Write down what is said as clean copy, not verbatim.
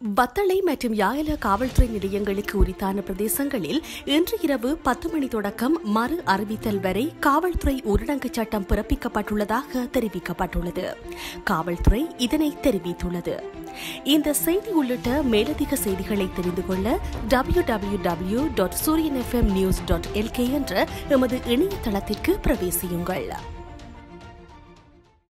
வத்தளை மற்றும் யாயல காவல்துறை நிலையங்களுக்கு உரித்தான பிரதேசங்களில் இன்று இரவு 10 மணி தொடக்கம் மறு அறிவித்தல் வரை காவல்துறை ஊரடங்கு சட்டம் பிறப்பிக்கப்பட்டுள்ளதாக தெரிவிக்கப்பட்டுள்ளது. காவல்துறை இதனை தெரிவித்துள்ளது. இந்த செய்தி உள்ளிட்ட மேலதிக செய்திகளை தெரிந்து கொள்ள www.suriyanfmnews.lk என்ற எமது இணையதளத்திற்கு பிரவேசியுங்கள்.